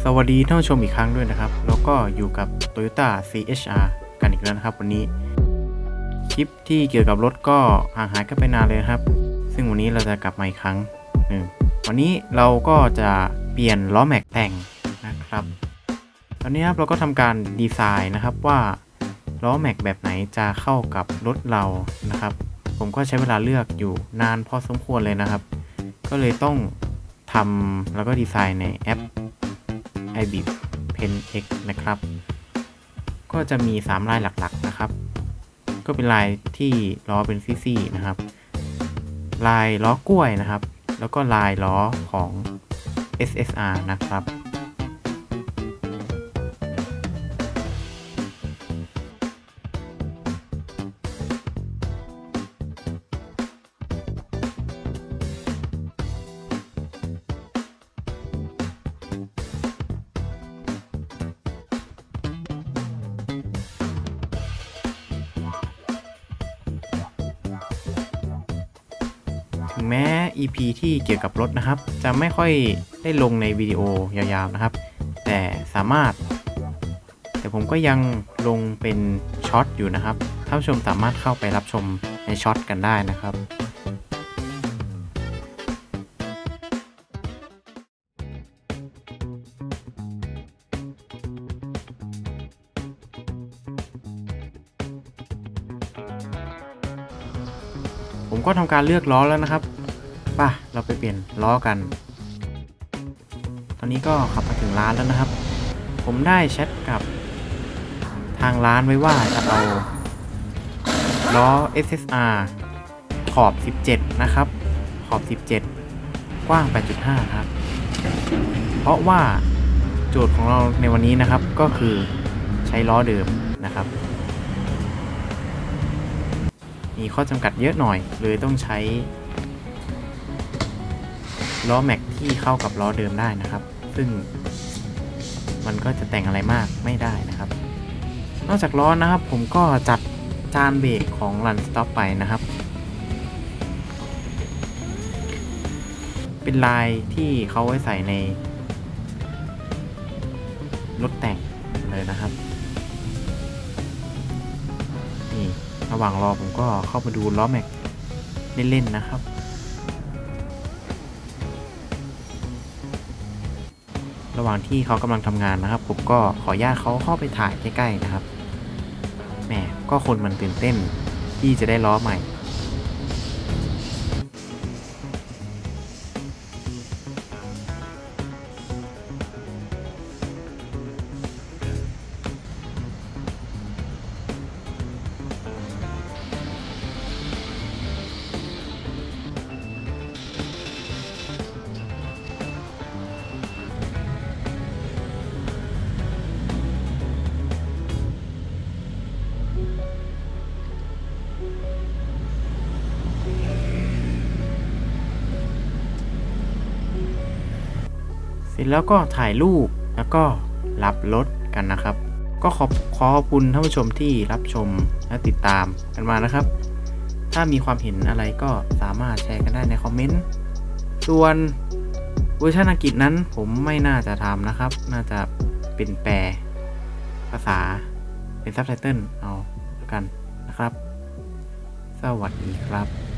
สวัสดีท่านผู้ชมอีกครั้งด้วยนะครับแล้วก็อยู่กับ Toyota CHR กันอีกแล้วนะครับวันนี้คลิปที่เกี่ยวกับรถก็ห่างหายกันไปนานเลยครับซึ่งวันนี้เราจะกลับมาอีกครั้งหนึ่งวันนี้เราก็จะเปลี่ยนล้อแม็กแต่งนะครับตอนนี้ครับเราก็ทำการดีไซน์นะครับว่าล้อแม็กแบบไหนจะเข้ากับรถเรานะครับผมก็ใช้เวลาเลือกอยู่นานพอสมควรเลยนะครับก็เลยต้องทำแล้วก็ดีไซน์ในแอปiBit Pen X นะครับก็จะมี3ลายหลักๆนะครับก็เป็นลายที่ล้อเป็นซี่ๆนะครับลายล้อกล้วยนะครับแล้วก็ลายล้อของ SSR นะครับถึงแม้ EP ที่เกี่ยวกับรถนะครับจะไม่ค่อยได้ลงในวิดีโอยาวๆนะครับแต่ผมก็ยังลงเป็นช็อตอยู่นะครับท่านผู้ชมสามารถเข้าไปรับชมในช็อตกันได้นะครับผมก็ทำการเลือกล้อแล้วนะครับป่ะเราไปเปลี่ยนล้อกันตอนนี้ก็ขับมาถึงร้านแล้วนะครับผมได้แชทกับทางร้านไว้ว่าจะเอาล้อ SSR ขอบ17นะครับขอบ17กว้าง 8.5 ครับเพราะว่าโจทย์ของเราในวันนี้นะครับก็คือใช้ล้อเดิมนะครับมีข้อจำกัดเยอะหน่อยเลยต้องใช้ล้อแม็กที่เข้ากับล้อเดิมได้นะครับซึ่งมันก็จะแต่งอะไรมากไม่ได้นะครับนอกจากล้อนะครับผมก็จัดจานเบรกของ Run Stop ไปนะครับเป็นลายที่เขาไว้ใส่ในรถแต่งเลยนะครับนี่ระหว่างรอผมก็เข้ามาดูล้อแม็กเล่นๆนะครับระหว่างที่เขากำลังทำงานนะครับผมก็ขออนุญาตเขาเข้าไปถ่ายใกล้ๆนะครับแหมก็คนมันตื่นเต้นที่จะได้ล้อใหม่เสร็จแล้วก็ถ่ายรูปแล้วก็รับรถกันนะครับก็ขอบคุณท่านผู้ชมที่รับชมและติดตามกันมานะครับถ้ามีความเห็นอะไรก็สามารถแชร์กันได้ในคอมเมนต์ส่วนเวอร์ชันอังกฤษนั้นผมไม่น่าจะทำนะครับน่าจะเป็นแปลภาษาเป็นซับไตเติลเอาแล้วกันนะครับสวัสดีครับ